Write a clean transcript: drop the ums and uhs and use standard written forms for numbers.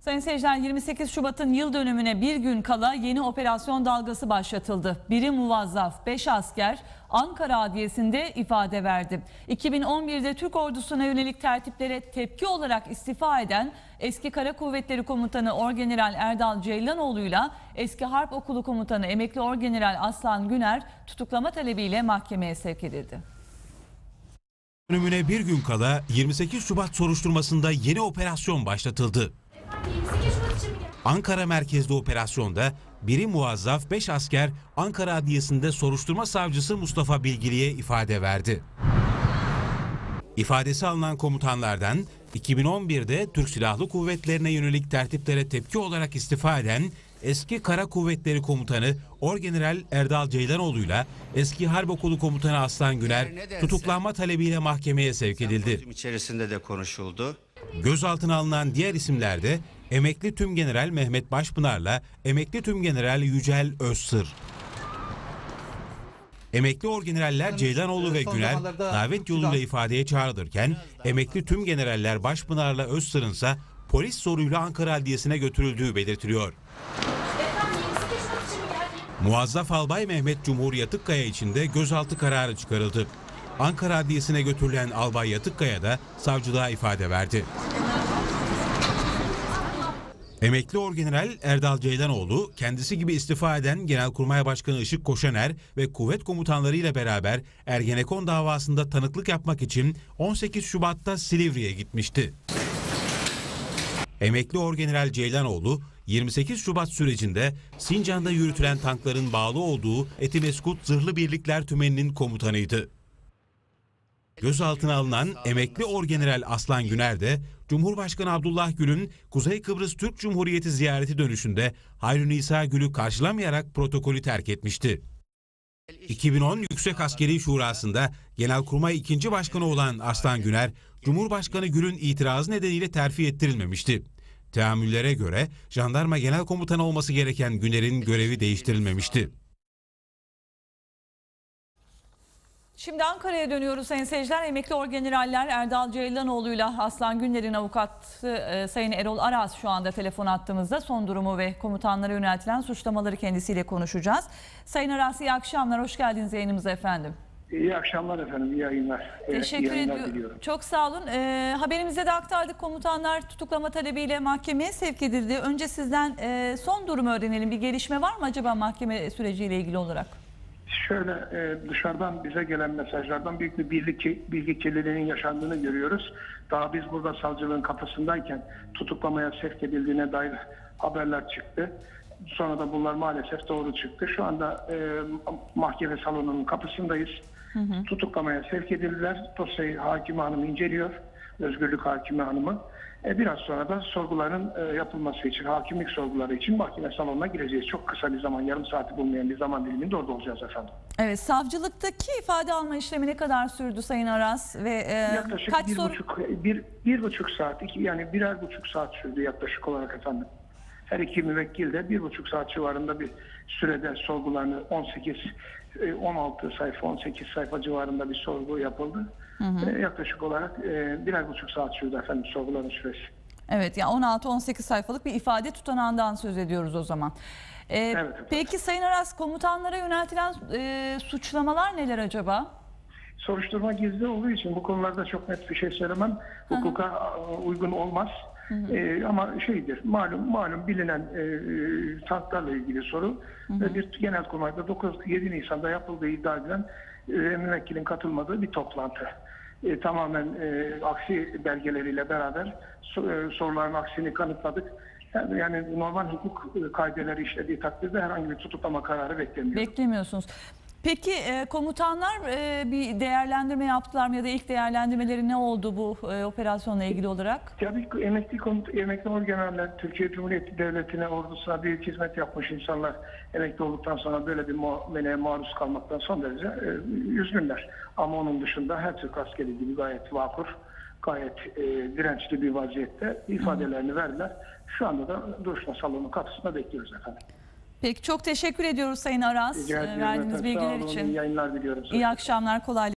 Sayın seyirciler, 28 Şubat'ın yıl dönümüne bir gün kala yeni operasyon dalgası başlatıldı. Biri muvazzaf, 5 asker Ankara Adliyesi'nde ifade verdi. 2011'de Türk ordusuna yönelik tertiplere tepki olarak istifa eden eski Kara Kuvvetleri Komutanı Orgeneral Erdal Ceylanoğlu'yla eski Harp Okulu Komutanı Emekli Orgeneral Aslan Güner tutuklama talebiyle mahkemeye sevk edildi. Dönümüne bir gün kala 28 Şubat soruşturmasında yeni operasyon başlatıldı. Ankara merkezli operasyonda biri muvazzaf 5 asker Ankara Adliyesi'nde soruşturma savcısı Mustafa Bilgili'ye ifade verdi. İfadesi alınan komutanlardan 2011'de Türk Silahlı Kuvvetlerine yönelik tertiplere tepki olarak istifa eden eski Kara Kuvvetleri Komutanı Orgeneral Erdal Ceylanoğlu'yla eski Harp Okulu Komutanı Aslan Güner tutuklanma talebiyle mahkemeye sevk edildi. İçerisinde de konuşuldu. Gözaltına alınan diğer isimler de Emekli Tümgeneral Mehmet Başpınar'la Emekli Tümgeneral Yücel Özsır. Emekli Orgeneraller Ceylanoğlu ve Güner davet yoluyla ifadeye çağrılırken Emekli Tümgeneraller Başpınar'la Özsır'ın ise polis zoruyla Ankara Adliyesi'ne götürüldüğü belirtiliyor. Muazzaf Albay Mehmet Cumhur Yatıkkaya için de gözaltı kararı çıkarıldı. Ankara Adliyesi'ne götürülen Albay Yatıkkaya da savcılığa ifade verdi. Emekli Orgeneral Erdal Ceylanoğlu, kendisi gibi istifa eden Genelkurmay Başkanı Işık Koşaner ve kuvvet komutanları ile beraber Ergenekon davasında tanıklık yapmak için 18 Şubat'ta Silivri'ye gitmişti. Emekli Orgeneral Ceylanoğlu, 28 Şubat sürecinde Sincan'da yürütülen tankların bağlı olduğu Etimeskut Zırhlı Birlikler Tümeni'nin komutanıydı. Gözaltına alınan Emekli Orgeneral Aslan Güner de Cumhurbaşkanı Abdullah Gül'ün Kuzey Kıbrıs Türk Cumhuriyeti ziyareti dönüşünde Hayrü Nisa Gül'ü karşılamayarak protokolü terk etmişti. 2010 Yüksek Askeri Şurası'nda Genelkurmay 2. Başkanı olan Aslan Güner, Cumhurbaşkanı Gül'ün itirazı nedeniyle terfi ettirilmemişti. Teamüllere göre Jandarma Genel Komutanı olması gereken Güner'in görevi değiştirilmemişti. Şimdi Ankara'ya dönüyoruz sayın seyirciler. Emekli Orgeneraller Erdal Ceylanoğlu'yla Aslan Güner'in avukatı Sayın Erol Aras şu anda telefon attığımızda son durumu ve komutanlara yöneltilen suçlamaları kendisiyle konuşacağız. Sayın Aras, iyi akşamlar, hoş geldiniz yayınımıza efendim. İyi akşamlar efendim, iyi yayınlar. Teşekkür ediyorum. Çok sağ olun. Haberimizde de aktardık, komutanlar tutuklama talebiyle mahkemeye sevk edildi. Önce sizden son durumu öğrenelim. Bir gelişme var mı acaba mahkeme süreciyle ilgili olarak? Şöyle dışarıdan bize gelen mesajlardan büyük bir bilgi kirliliğinin yaşandığını görüyoruz. Daha biz burada savcılığın kapısındayken tutuklamaya sevk edildiğine dair haberler çıktı. Sonra da bunlar maalesef doğru çıktı. Şu anda mahkeme salonunun kapısındayız. Tutuklamaya sevk edildiler. Dosyayı Hakime Hanım inceliyor. Özgürlük Hakime Hanım'ı. Biraz sonra da sorguların yapılması için, hakimlik sorguları için mahkeme salonuna gireceğiz. Çok kısa bir zaman, yarım saati bulmayan bir zaman diliminde orada olacağız efendim. Evet, savcılıktaki ifade alma işlemi ne kadar sürdü Sayın Aras? Ve yaklaşık kaç bir buçuk saat, yani birer buçuk saat sürdü yaklaşık olarak efendim. Her iki müvekkil de 1,5 saat civarında bir sürede sorgularını 16 sayfa, 18 sayfa civarında bir sorgu yapıldı. Yaklaşık olarak birer buçuk saat sürdü efendim sorguların süresi. Evet, yani 16-18 sayfalık bir ifade tutanağından söz ediyoruz o zaman. Evet, peki Sayın Aras, komutanlara yöneltilen suçlamalar neler acaba? Soruşturma gizli olduğu için bu konularda çok net bir şey söylemem. Hukuka uygun olmaz. Ama şeydir, malum bilinen tanklarla ilgili soru ve bir Genelkurmay'da 7 Nisan'da yapıldığı iddia edilen müvekkilin katılmadığı bir toplantı. Tamamen aksi belgeleriyle beraber soruların aksini kanıtladık. Yani normal hukuk kaideleri işlediği takdirde herhangi bir tutuklama kararı beklemiyorsunuz. Peki komutanlar bir değerlendirme yaptılar mı ya da ilk değerlendirmeleri ne oldu bu operasyonla ilgili olarak? Tabii ki emekli orgeneраller Türkiye Cumhuriyeti Devleti'ne, ordusuna büyük hizmet yapmış insanlar emekli olduktan sonra böyle bir muameleye maruz kalmaktan son derece üzgünler. Ama onun dışında her Türk askeri gibi gayet vakur, gayet dirençli bir vaziyette ifadelerini verdiler. Şu anda da duruşma salonu kapısında bekliyoruz efendim. Peki, çok teşekkür ediyoruz Sayın Aras verdiğiniz bilgiler için. İyi yayınlar diliyorum. İyi akşamlar, kolay.